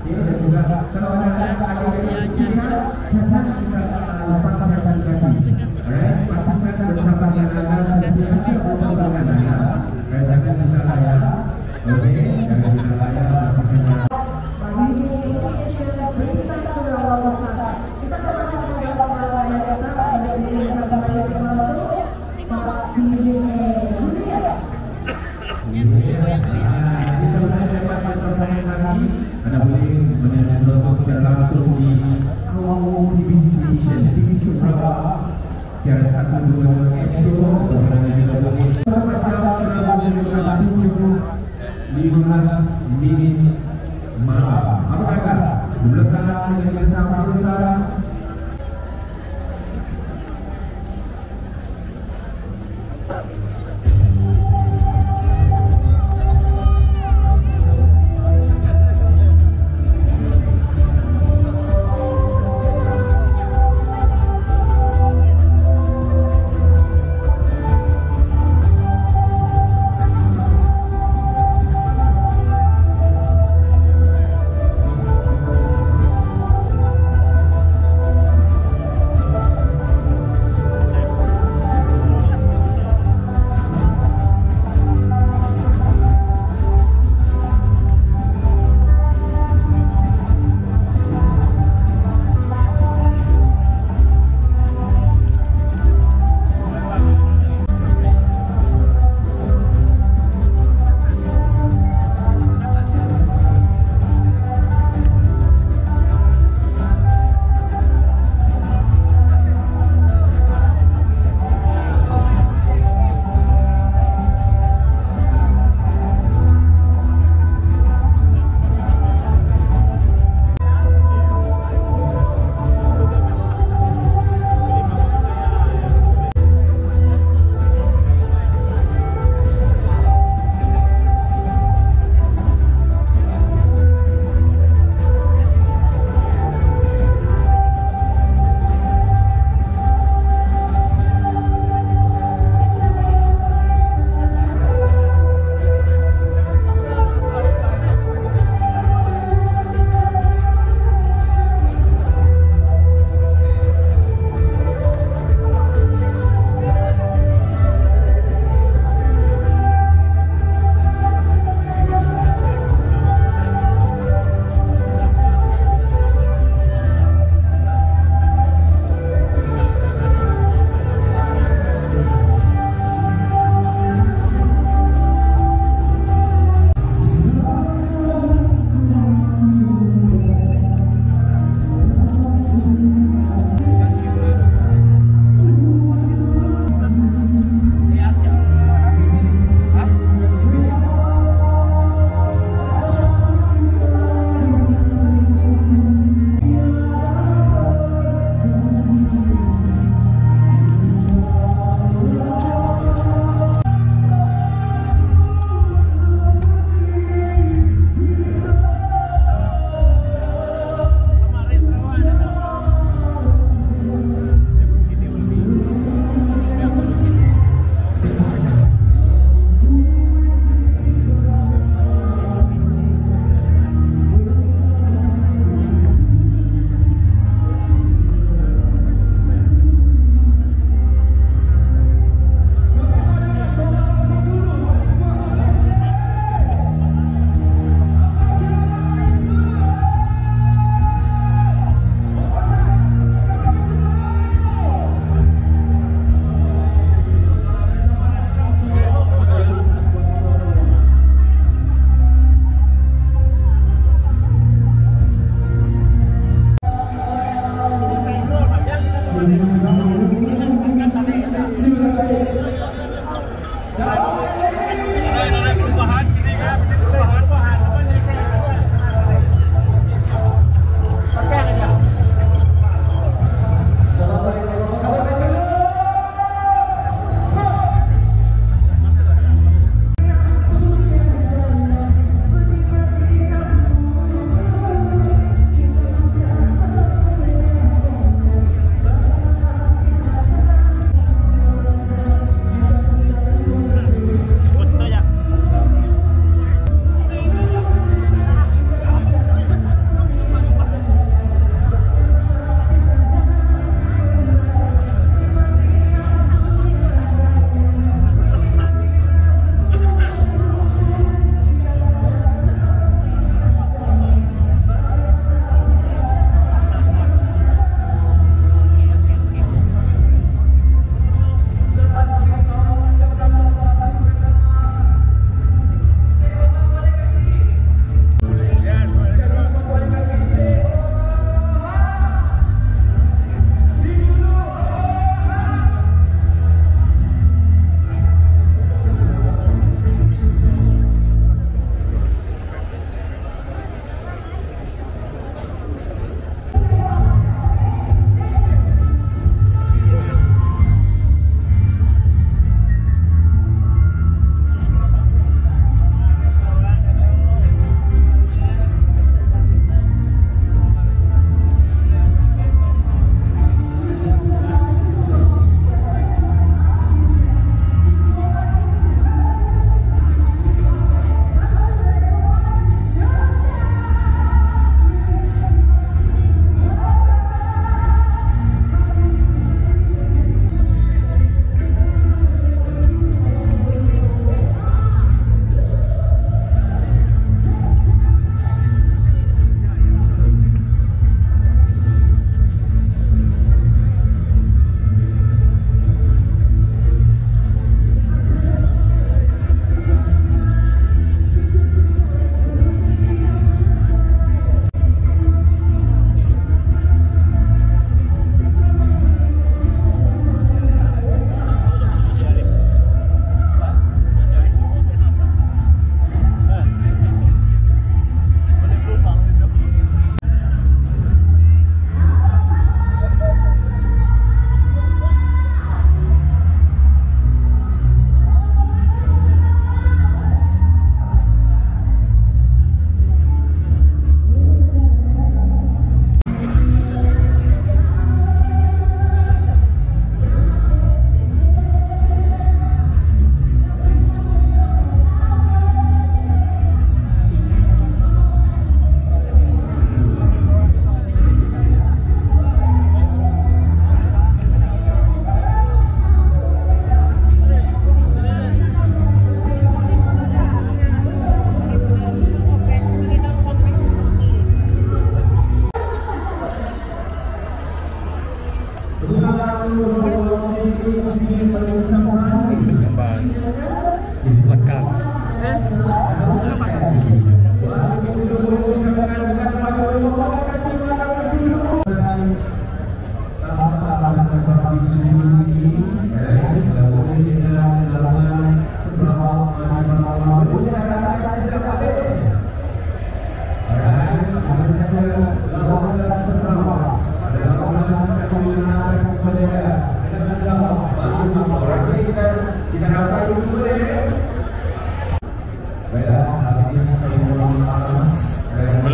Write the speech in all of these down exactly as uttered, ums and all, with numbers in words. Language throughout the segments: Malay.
Ya, dan juga kalau ada ada yang kecil, jangan kita lepaskan sekali. Alright, pastikan bersama dengan anda, sentiasa bersama dengan anda. Alright, jangan kita layak. Oke, jangan kita layak, pastikan. Kita kembali ke dalam yang kita ada di dalam Anda boleh menonton secara langsung di Awal T V Station, T V Subraba, siaran satu dua dua Expo, dan juga boleh berbaca dalam tujuh lima belas menit malam. Apa kata? Belakang dengan kita belakang.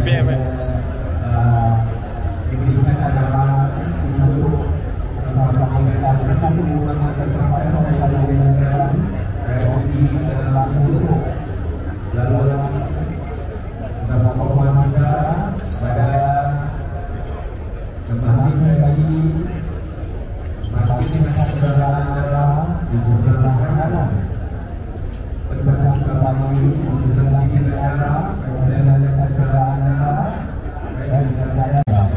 B M eh. Diberikan arahan untuk sama-sama mengatasi hubungan terpaksa saya dengan reuni dalam itu. Lalu beberapa pemain kita pada masih lagi masih dengan kendaraan dalam di sebelah kanan. Petugas kami di sebelah kiri kanan, sedang ada kendaraan dalam dan kendaraan.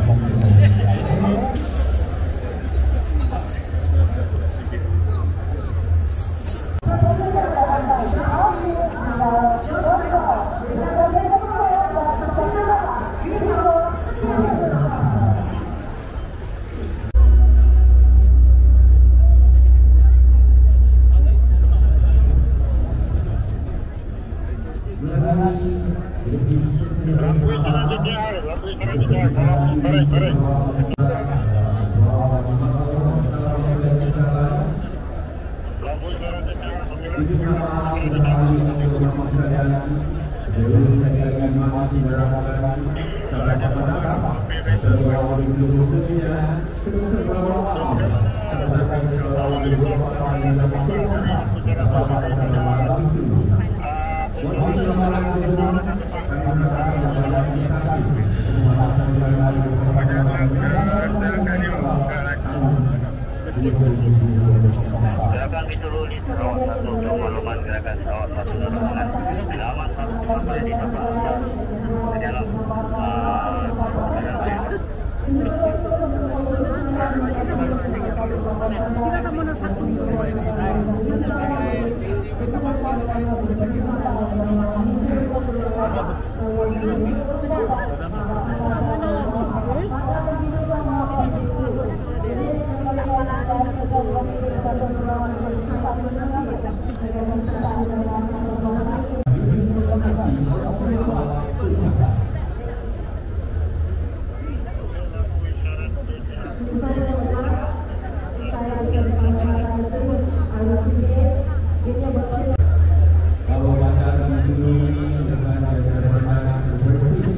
Silakan dituruni pesawat satu untuk makluman gerakan pesawat satu penerbangan. Selamat sampai di tempat di dalam silakan menasak Kalau baca dulu dengan bersih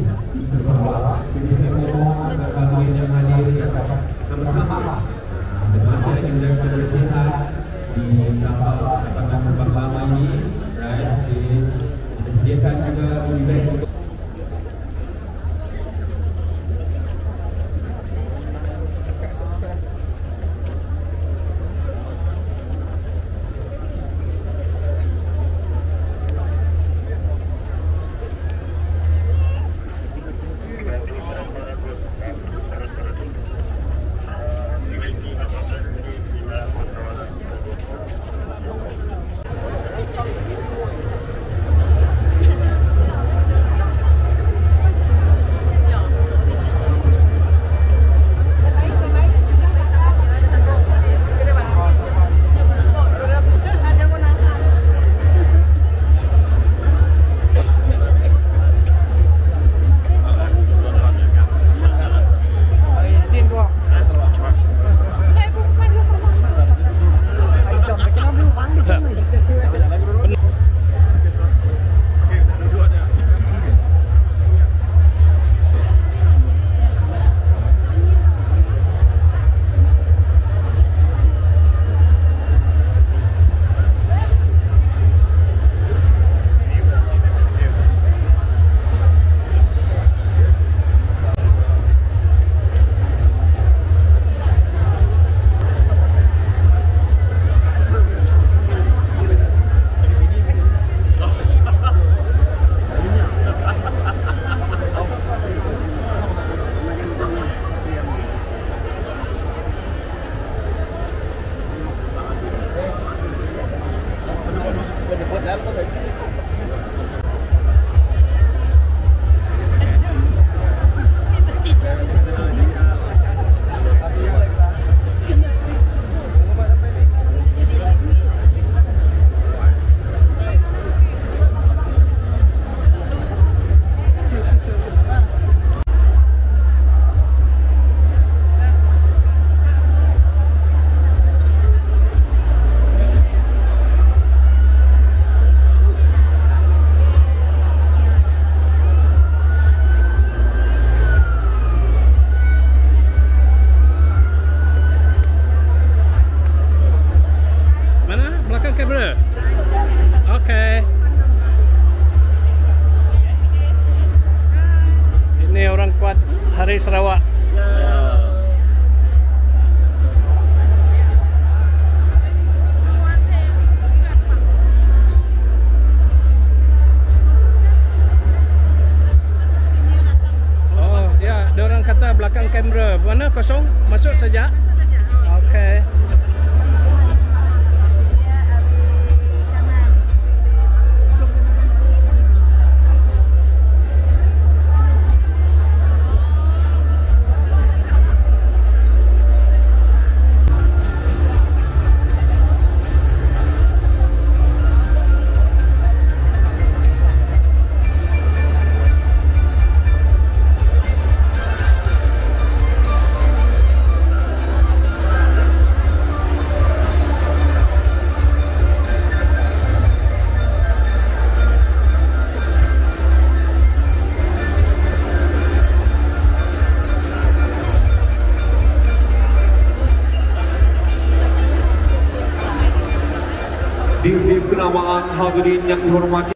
dari Sarawak. Oh ya, dia orang kata belakang kamera. Mana kosong? Masuk saja. Okey. Div-div kenamaan hadirin yang dihormati.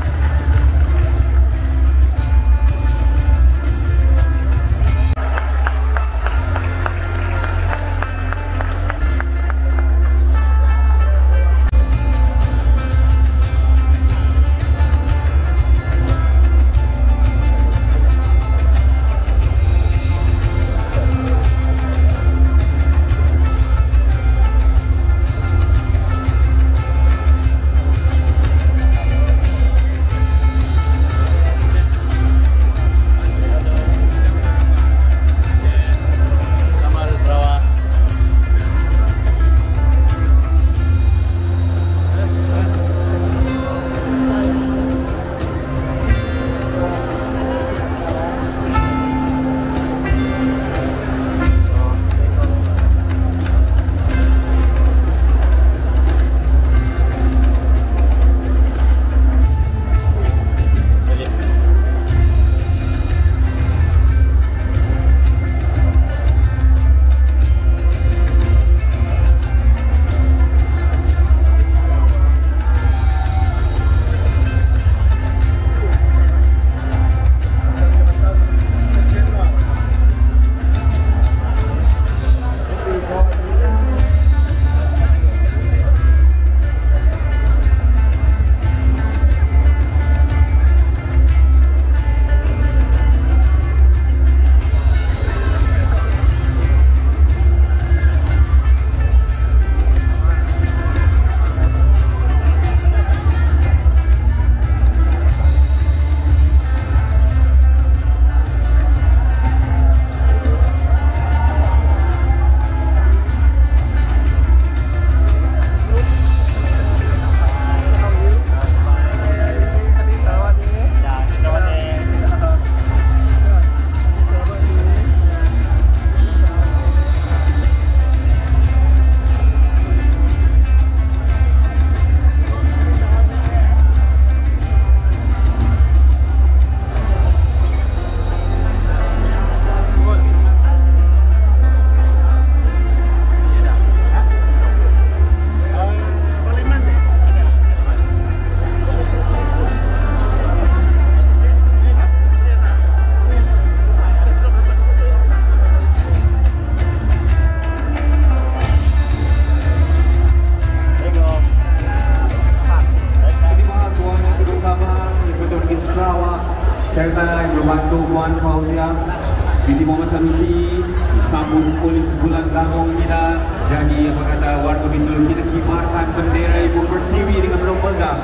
serta membantu Puan Fauzia binti Muhammad Sanusi disambut oleh bulan Langong kita. Jadi apa kata warga Bintul, kita kibarkan bendera Ibu Pertiwi dengan bermegah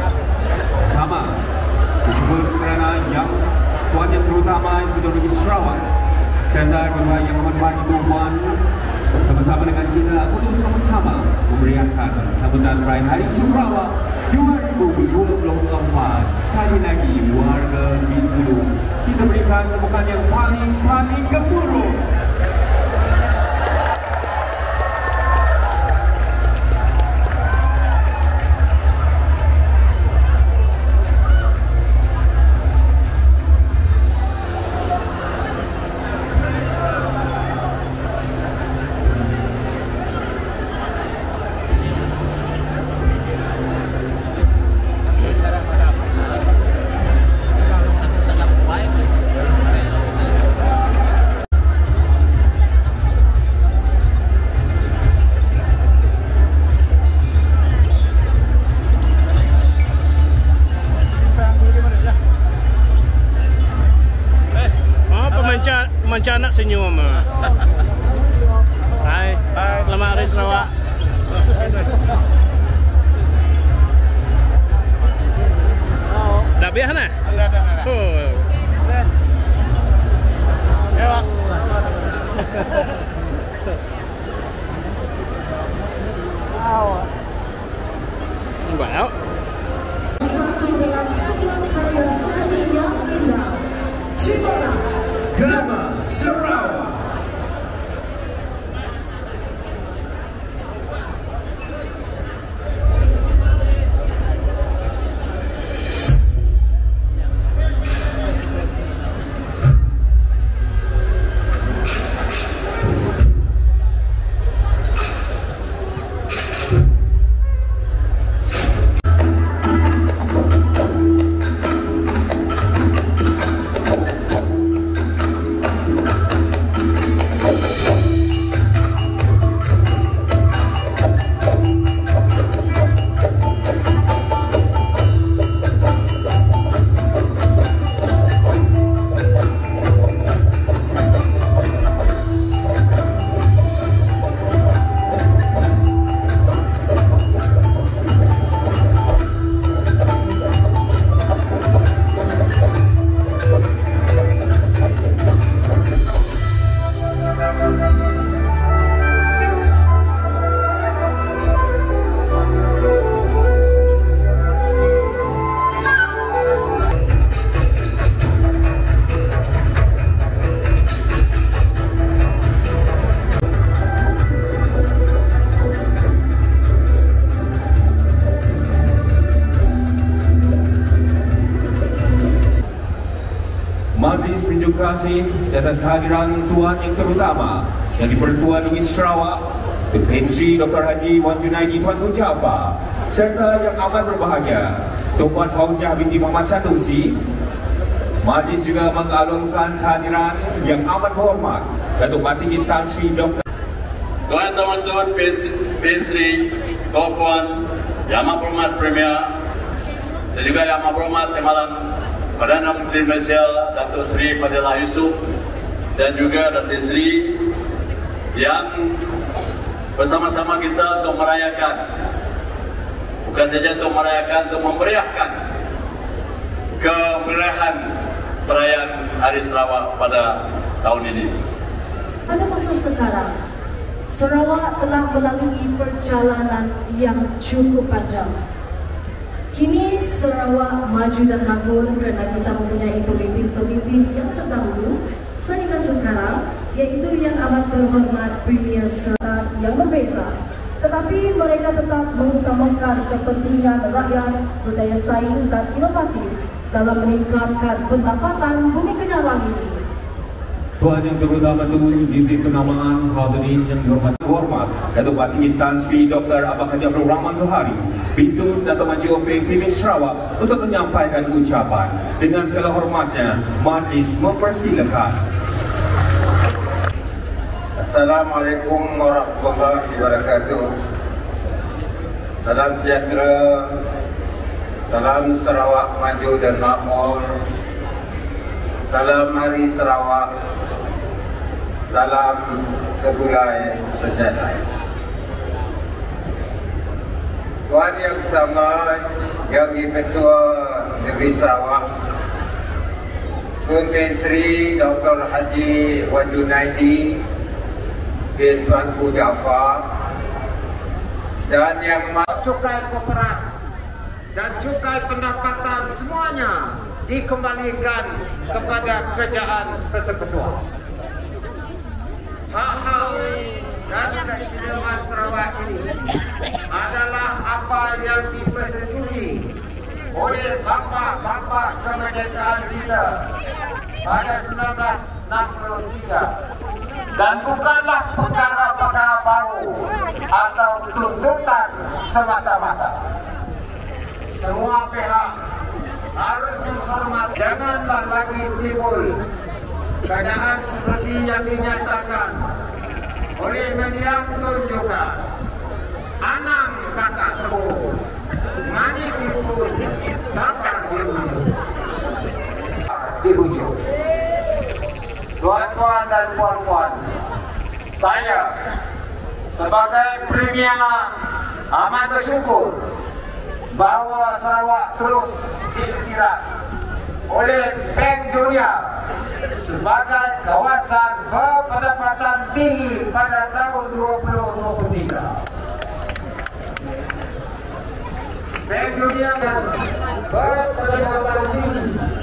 sama. Bersyukur kerana yang Tuan yang terutama Ibu Negeri Sarawak serta Bapak Yang Amat Baik Tuan bersama-sama dengan kita untuk sama-sama memeriahkan sambutan perayaan Hari Sarawak dua ribu dua puluh empat. Sekali lagi warga Bintulu, kita berikan tepukan yang paling-paling gemuruh. macam anak senyum. Hai, selamat Hari Sarawak. Dah biar nah? Dah, dah, dah. Oh. Ya, Pak. Wow. Satu dengan sembilan karya seni yang indah. Cibona Gama Sarawak. Majlis berterima kasih atas kehadiran Tuan yang terutama yang di-Pertuan Negeri Sarawak, Tuan Sri Doktor Haji Wan Junaidi Tuanku Jaafar, serta yang amat berbahagia Tuan Fauziah binti Muhammad Sanusi. Majlis juga mengalunkan kehadiran yang amat berhormat Datuk Batinggi Tan Sri Doktor Tuan Tuan Tuan Bin Sri Tuan Yang Amat Berhormat Premier dan juga Yang Amat Berhormat Malam Perdana Menteri Malaysia Datuk Seri Fadilah Yusof dan juga Datuk Seri yang bersama-sama kita untuk merayakan, bukan saja untuk merayakan, untuk memeriahkan kemeriahan perayaan Hari Sarawak pada tahun ini. Pada masa sekarang, Sarawak telah melalui perjalanan yang cukup panjang. Kini Sarawak maju dan makmur kerana kita mempunyai pemimpin-pemimpin yang terdahulu sehingga sekarang, iaitu yang amat berhormat Premier serta yang berbeza. Tetapi mereka tetap mengutamakan kepentingan rakyat, berdaya saing dan inovatif dalam meningkatkan pendapatan Bumi Kenyawang ini. Tuan yang terutama Tun diberi penamaan hadirin yang dihormati hormat Datuk Batinggi Tan Sri Doktor Abang Haji Abdul Rahman Zohari, Bintun Datuk Manji O P Premier Sarawak untuk menyampaikan ucapan. Dengan segala hormatnya, majlis mempersilakan. Assalamualaikum warahmatullahi wabarakatuh. Salam sejahtera, salam Sarawak maju dan makmur, salam Hari Sarawak, salam segulai sejahtera. Tuan yang pertama, Yang di-Ketua Negeri Sarawak, Tuan Bin Sri Doktor Haji Wan Junaidi bin Tuanku Jaafar, dan yang cukai koperat dan cukai pendapatan semuanya dikembalikan kepada kerajaan persekutuan. Hak-hak dan keistimewaan Sarawak ini adalah apa yang dipersetujui oleh bapa-bapa kemerdekaan kita pada seribu sembilan ratus enam puluh tiga dan bukanlah perkara-perkara baru atau tuntutan semata-mata. Semua pihak harus menghormat. Janganlah lagi timbul keadaan seperti yang dinyatakan oleh media tunjukkan. Anang kata tebu, mani tifun, dapat dihujung. Dihujung. Tuan-tuan tuan-tuan dan puan-puan, saya sebagai Premier amat bersyukur bahawa Sarawak terus diiktiraf oleh Bank Dunia sebagai kawasan berpendapatan tinggi pada tahun dua ribu dua puluh tiga. Bank Dunia berpendapatan tinggi